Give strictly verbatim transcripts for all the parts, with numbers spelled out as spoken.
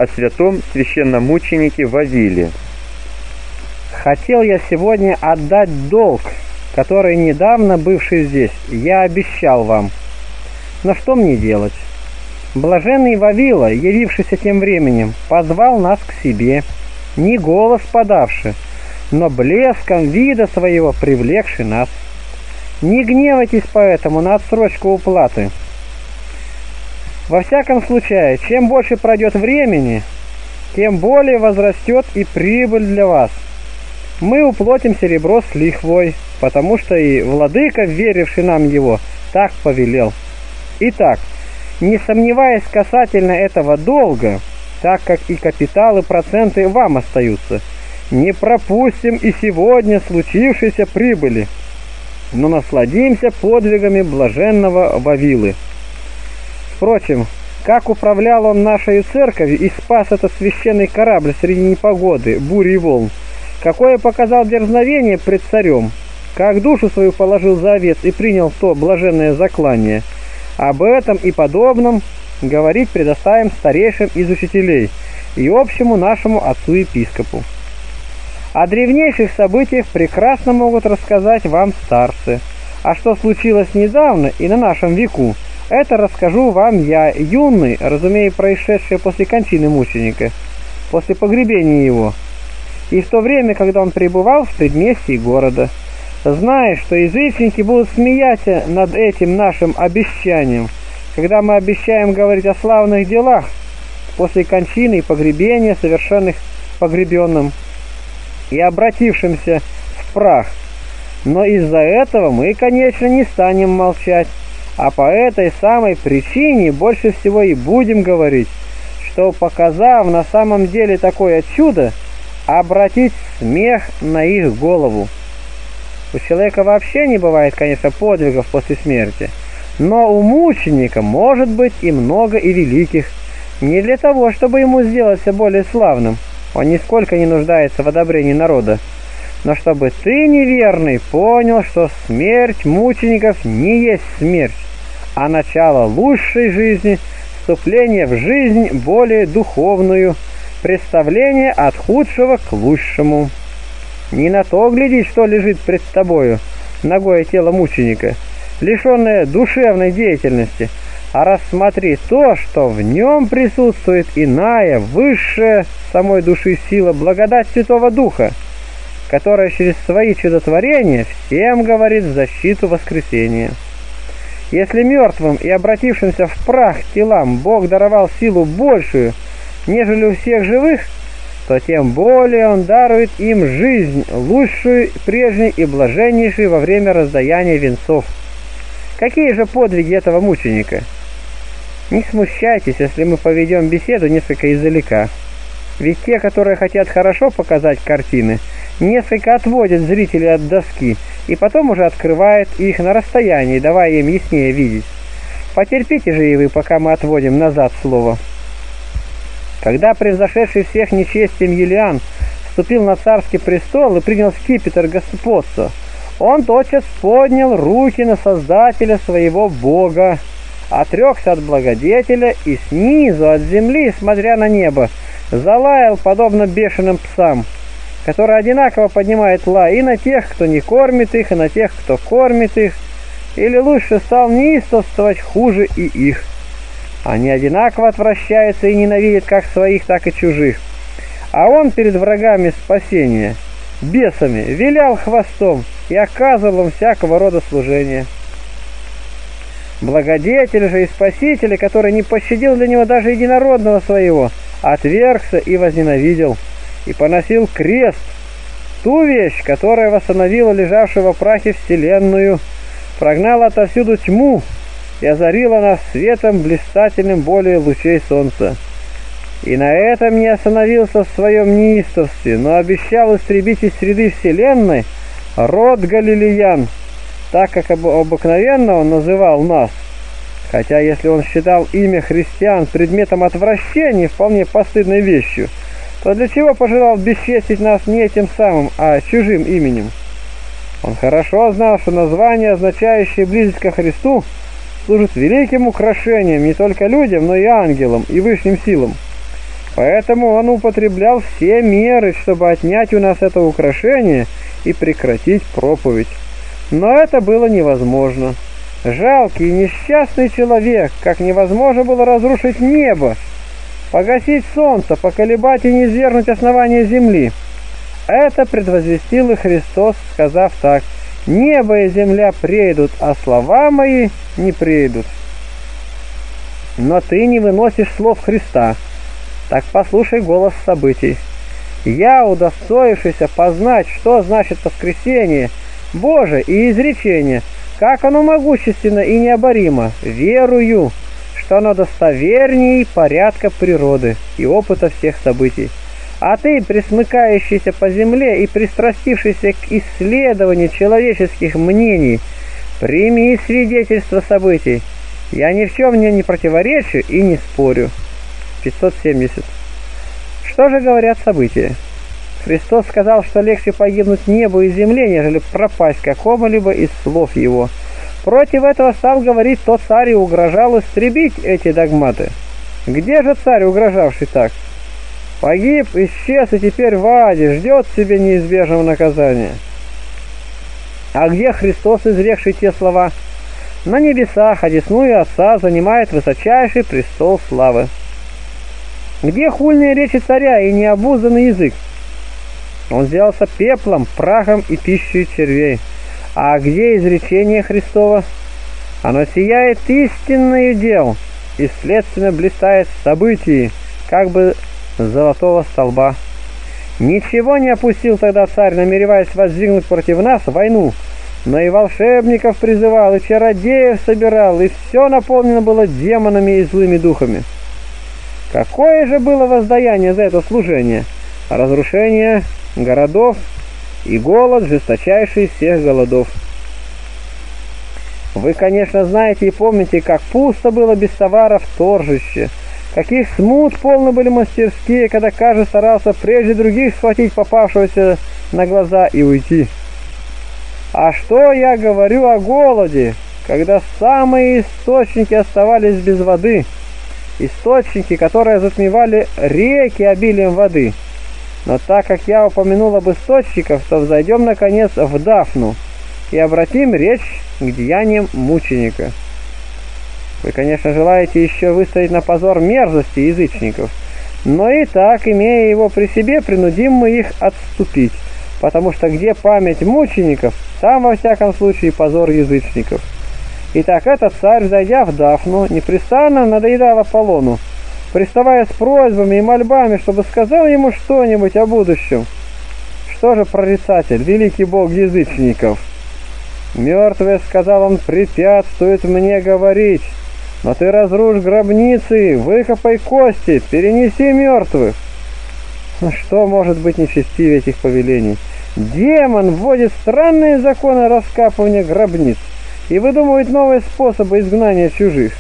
о святом священномученике Вавиле. Хотел я сегодня отдать долг, который недавно бывший здесь, я обещал вам. Но что мне делать? Блаженный Вавила, явившийся тем временем, позвал нас к себе, не голос подавши, но блеском вида своего привлекший нас. Не гневайтесь поэтому на отсрочку уплаты. Во всяком случае, чем больше пройдет времени, тем более возрастет и прибыль для вас. Мы уплатим серебро с лихвой, потому что и владыка, веривший нам его, так повелел. Итак, не сомневаясь касательно этого долга, так как и капитал и проценты вам остаются, не пропустим и сегодня случившейся прибыли, но насладимся подвигами блаженного Вавилы. Впрочем, как управлял он нашей церковью и спас этот священный корабль среди непогоды, бури и волн, какое показал дерзновение пред царем, как душу свою положил за овец и принял то блаженное заклание, об этом и подобном говорить предоставим старейшим из учителей и общему нашему отцу-епископу. О древнейших событиях прекрасно могут рассказать вам старцы, а что случилось недавно и на нашем веку, это расскажу вам я, юный, разумея происшедшее после кончины мученика, после погребения его, и в то время, когда он пребывал в предместье города, зная, что язычники будут смеяться над этим нашим обещанием, когда мы обещаем говорить о славных делах после кончины и погребения, совершенных погребенным и обратившимся в прах. Но из-за этого мы, конечно, не станем молчать, а по этой самой причине больше всего и будем говорить, что, показав на самом деле такое чудо, обратить смех на их голову. У человека вообще не бывает, конечно, подвигов после смерти, но у мученика может быть и много и великих, не для того, чтобы ему сделаться более славным, он нисколько не нуждается в одобрении народа, но чтобы ты, неверный, понял, что смерть мучеников не есть смерть, а начало лучшей жизни, вступление в жизнь более духовную, представление от худшего к лучшему. Не на то глядеть, что лежит пред тобою, ногое тело мученика, лишенное душевной деятельности, а рассмотри то, что в нем присутствует иная, высшая самой души сила, благодать Святого Духа, которая через свои чудотворения всем говорит в защиту воскресения. Если мертвым и обратившимся в прах телам Бог даровал силу большую, нежели у всех живых, то тем более Он дарует им жизнь, лучшую, прежней и блаженнейшую во время раздаяния венцов. Какие же подвиги этого мученика? Не смущайтесь, если мы поведем беседу несколько издалека. Ведь те, которые хотят хорошо показать картины, несколько отводят зрителей от доски и потом уже открывают их на расстоянии, давая им яснее видеть. Потерпите же и вы, пока мы отводим назад слово. Когда превзошедший всех нечестием Юлиан вступил на царский престол и принял скипетр господства, он тотчас поднял руки на Создателя своего Бога, отрекся от благодетеля и снизу, от земли, смотря на небо, залаял, подобно бешеным псам, которые одинаково поднимают лай и на тех, кто не кормит их, и на тех, кто кормит их, или лучше стал неистовствовать хуже и их. Они одинаково отвращаются и ненавидят как своих, так и чужих. А он перед врагами спасения, бесами, вилял хвостом и оказывал им всякого рода служение. Благодетель же и Спаситель, который не пощадил для него даже единородного своего, отвергся и возненавидел, и поносил крест, ту вещь, которая восстановила лежавшую во прахе вселенную, прогнала отовсюду тьму и озарила нас светом блистательным более лучей солнца. И на этом не остановился в своем неистовстве, но обещал истребить из среды вселенной род галилеян, так как обыкновенно он называл нас, хотя если он считал имя христиан предметом отвращения вполне постыдной вещью, то для чего пожелал бесчестить нас не этим самым, а чужим именем? Он хорошо знал, что название, означающее близость ко Христу, служит великим украшением не только людям, но и ангелам и высшим силам. Поэтому он употреблял все меры, чтобы отнять у нас это украшение и прекратить проповедь. Но это было невозможно. Жалкий и несчастный человек, как невозможно было разрушить небо, погасить солнце, поколебать и низвергнуть основание земли. Это предвозвестил и Христос, сказав так: «Небо и земля прейдут, а слова мои не прейдут». Но ты не выносишь слов Христа. Так послушай голос событий. Я, удостоившийся познать, что значит воскресение Божие и изречение, как оно могущественно и необоримо, верую, что оно достовернее порядка природы и опыта всех событий. А ты, присмыкающийся по земле и пристрастившийся к исследованию человеческих мнений, прими свидетельство событий. Я ни в чем мне не противоречу и не спорю. пятьсот семьдесят. Что же говорят события? Христос сказал, что легче погибнуть небу и земле, нежели пропасть какому-либо из слов его. Против этого стал говорить тот царь и угрожал истребить эти догматы. Где же царь, угрожавший так? Погиб, исчез и теперь в аде, ждет себе неизбежного наказания. А где Христос, изрекший те слова? На небесах, одесную Отца, занимает высочайший престол славы. Где хульные речи царя и необузданный язык? Он сделался пеплом, прахом и пищей червей. А где изречение Христово? Оно сияет истинною дел и следственно блистает в событии, как бы золотого столба. Ничего не опустил тогда царь, намереваясь воздвигнуть против нас войну, но и волшебников призывал, и чародеев собирал, и все наполнено было демонами и злыми духами. Какое же было воздаяние за это служение? Разрушение городов и голод, жесточайший из всех голодов. Вы, конечно, знаете и помните, как пусто было без товара в торжище, каких смут полны были мастерские, когда каждый старался прежде других схватить попавшегося на глаза и уйти. А что я говорю о голоде, когда самые источники оставались без воды, источники, которые затмевали реки обилием воды. Но так как я упомянул об источниках, то взойдем, наконец, в Дафну и обратим речь к деяниям мученика. Вы, конечно, желаете еще выставить на позор мерзости язычников, но и так, имея его при себе, принудим мы их отступить, потому что где память мучеников, там, во всяком случае, позор язычников. Итак, этот царь, зайдя в Дафну, непрестанно надоедал Аполлону, приставая с просьбами и мольбами, чтобы сказал ему что-нибудь о будущем. Что же прорицатель, великий бог язычников? «Мертвые, — сказал он, — препятствуют мне говорить, но ты разрушь гробницы, выкопай кости, перенеси мертвых». Что может быть нечестивее этих повелений? Демон вводит странные законы раскапывания гробниц и выдумывает новые способы изгнания чужих.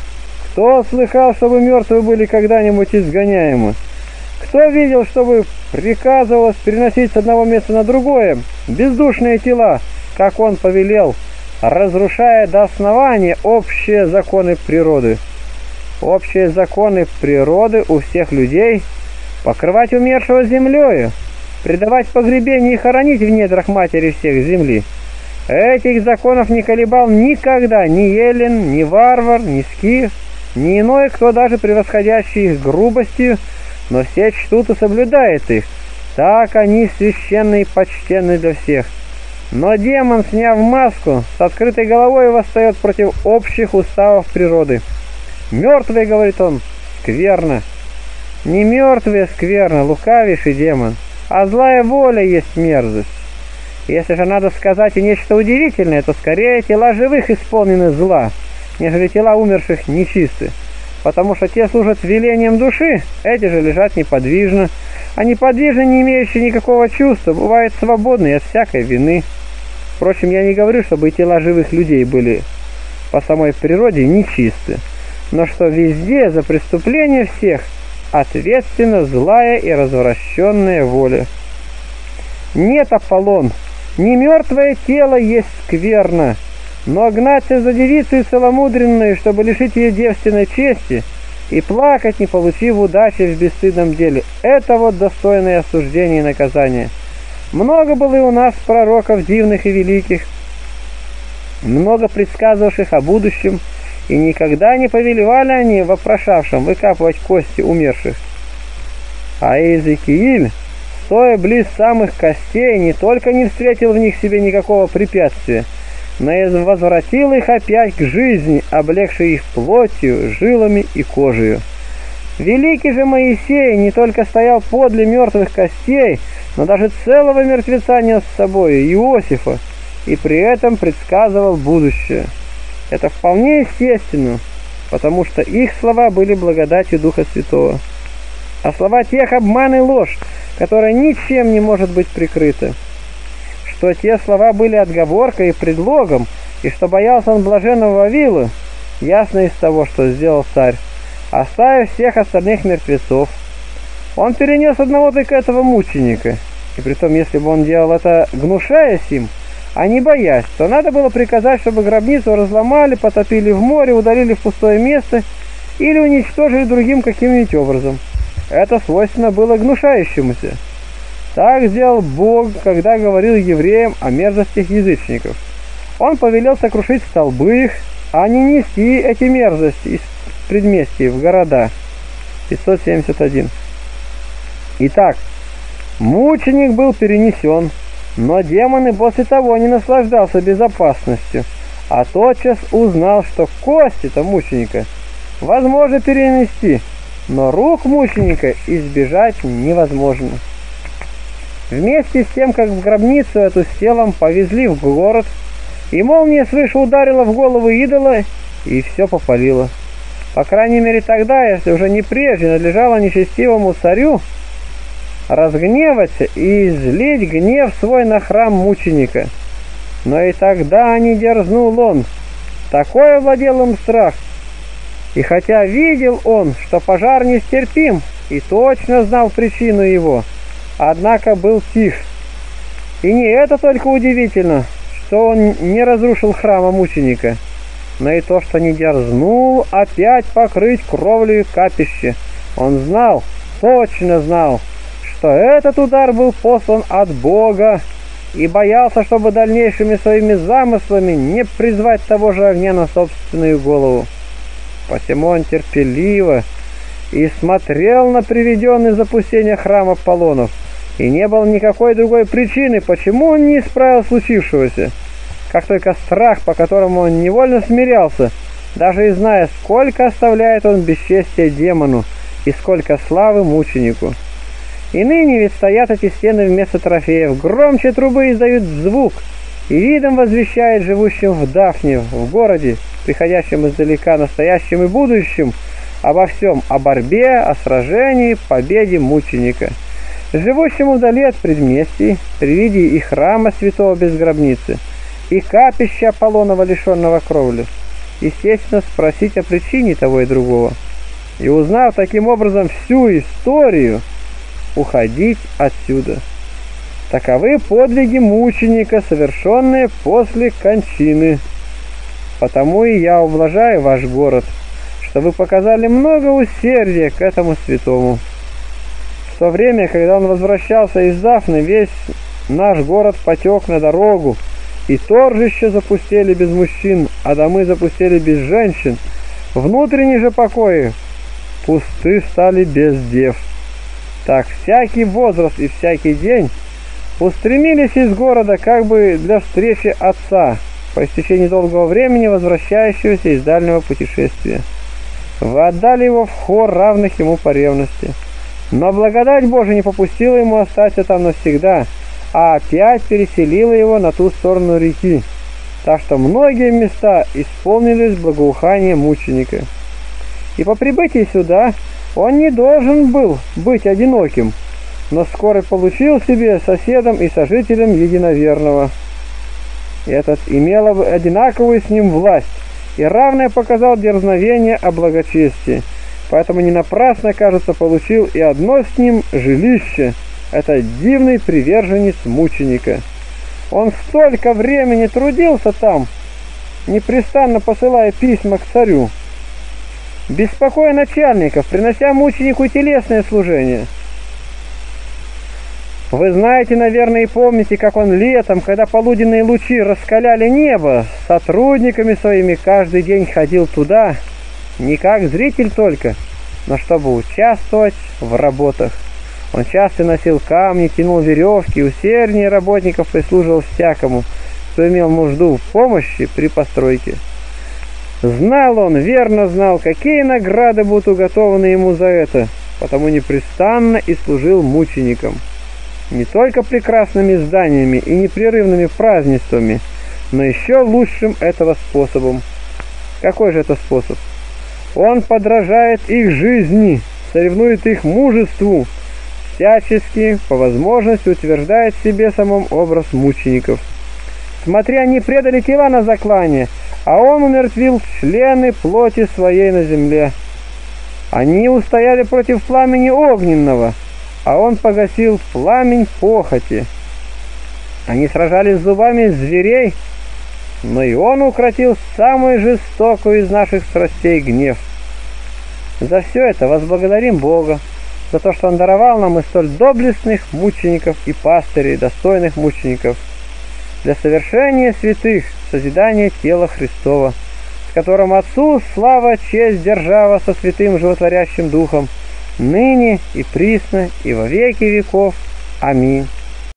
Кто слыхал, чтобы мертвые были когда-нибудь изгоняемы? Кто видел, чтобы приказывалось переносить с одного места на другое бездушные тела, как он повелел, разрушая до основания общие законы природы? Общие законы природы у всех людей — покрывать умершего землею, предавать погребение и хоронить в недрах матери всех земли. Этих законов не колебал никогда ни Еллин, ни варвар, ни скиф, ни иной, кто даже превосходящий их грубостью, но все чтут и соблюдают их. Так они священны и почтенны для всех. Но демон, сняв маску, с открытой головой восстает против общих уставов природы. «Мертвые, — говорит он, — скверно». Не мертвые скверно, лукавейший демон, а злая воля есть мерзость. Если же надо сказать и нечто удивительное, то скорее тела живых исполнены зла, нежели тела умерших нечисты, потому что те служат велением души, эти же лежат неподвижно, а неподвижно не имеющие никакого чувства бывают свободны от всякой вины. Впрочем, я не говорю, чтобы и тела живых людей были по самой природе нечисты, но что везде за преступление всех ответственна злая и развращенная воля. Нет, Аполлон, не мертвое тело есть скверно, но гнаться за девицей целомудренной, чтобы лишить ее девственной чести, и плакать, не получив удачи в бесстыдном деле. Это вот достойное осуждение и наказание. Много было и у нас пророков дивных и великих, много предсказывавших о будущем, и никогда не повелевали они вопрошавшим выкапывать кости умерших. А Иезекииль, стоя близ самых костей, не только не встретил в них себе никакого препятствия, но и возвратил их опять к жизни, облегший их плотью, жилами и кожею. Великий же Моисей не только стоял подле мертвых костей, но даже целого мертвеца нес с собой, Иосифа, и при этом предсказывал будущее. Это вполне естественно, потому что их слова были благодатью Духа Святого. А слова тех обман и ложь, которая ничем не может быть прикрыта. Что те слова были отговоркой и предлогом, и что боялся он блаженного Вавила, ясно из того, что сделал царь, оставив всех остальных мертвецов. Он перенес одного только этого мученика, и притом, если бы он делал это, гнушаясь им, а не боясь, то надо было приказать, чтобы гробницу разломали, потопили в море, удалили в пустое место или уничтожили другим каким-нибудь образом. Это свойственно было гнушающемуся. Так сделал Бог, когда говорил евреям о мерзостях язычников. Он повелел сокрушить столбы их, а не нести эти мерзости из предместий в города. пятьсот семьдесят один. Итак, мученик был перенесен, но демон и после того не наслаждался безопасностью, а тотчас узнал, что кости-то мученика возможно перенести, но рук мученика избежать невозможно. Вместе с тем, как в гробницу эту с телом повезли в город, и молния свыше ударила в голову идола, и все попалило. По крайней мере тогда, если уже не прежде, надлежало нечестивому царю разгневаться и излить гнев свой на храм мученика. Но и тогда не дерзнул он, такой овладел им страх. И хотя видел он, что пожар нестерпим, и точно знал причину его, однако был тих. И не это только удивительно, что он не разрушил храма мученика, но и то, что не дерзнул опять покрыть кровлю капище. Он знал, точно знал, что этот удар был послан от Бога, и боялся, чтобы дальнейшими своими замыслами не призвать того же огня на собственную голову. Посему он терпеливо и смотрел на приведенный в запустение храм Аполлонов, и не было никакой другой причины, почему он не исправил случившегося, как только страх, по которому он невольно смирялся, даже и зная, сколько оставляет он бесчестия демону и сколько славы мученику. И ныне ведь стоят эти стены вместо трофеев, громче трубы издают звук, и видом возвещает живущим в Дафне, в городе, приходящим издалека, настоящим и будущим, обо всем, о борьбе, о сражении, победе мученика. Живущему вдали от предместий, при виде и храма святого без гробницы, и капища Аполлонова, лишенного кровли, естественно, спросить о причине того и другого, и, узнав таким образом всю историю, уходить отсюда. Таковы подвиги мученика, совершенные после кончины. Потому и я ублажаю ваш город, что вы показали много усердия к этому святому. В то время, когда он возвращался из Дафны, весь наш город потек на дорогу, и торжища запустели без мужчин, а домы запустели без женщин. Внутренние же покои пусты стали без дев. Так всякий возраст и всякий день устремились из города как бы для встречи отца, по истечении долгого времени возвращающегося из дальнего путешествия. Вы отдали его в хор равных ему по ревности. Но благодать Божия не попустила ему остаться там навсегда, а опять переселила его на ту сторону реки, так что многие места исполнились благоухания мученика. И по прибытии сюда он не должен был быть одиноким, но скоро получил себе соседом и сожителем единоверного. Этот имел одинаковую с ним власть и равное показал дерзновение о благочестии, поэтому не напрасно, кажется, получил и одно с ним жилище. Это дивный приверженец мученика. Он столько времени трудился там, непрестанно посылая письма к царю, беспокоя начальников, принося мученику телесное служение. Вы знаете, наверное, и помните, как он летом, когда полуденные лучи раскаляли небо, с сотрудниками своими каждый день ходил туда, не как зритель только, но чтобы участвовать в работах. Он часто носил камни, тянул веревки, усерднее работников прислуживал всякому, кто имел нужду в помощи при постройке. Знал он, верно знал, какие награды будут уготованы ему за это, потому непрестанно и служил мученикам. Не только прекрасными зданиями и непрерывными празднествами, но еще лучшим этого способом. Какой же это способ? Он подражает их жизни, соревнует их мужеству, всячески, по возможности, утверждает в себе самом образ мучеников. Смотри, они предали тела на заклание, а он умертвил члены плоти своей на земле. Они устояли против пламени огненного, а он погасил пламень похоти. Они сражались зубами зверей, но и он укротил самую жестокую из наших страстей — гнев. За все это возблагодарим Бога, за то, что Он даровал нам и столь доблестных мучеников и пастырей, достойных мучеников, для совершения святых, созидания тела Христова, с которым Отцу слава, честь, держава со святым животворящим Духом, ныне и присно и во веки веков. Аминь.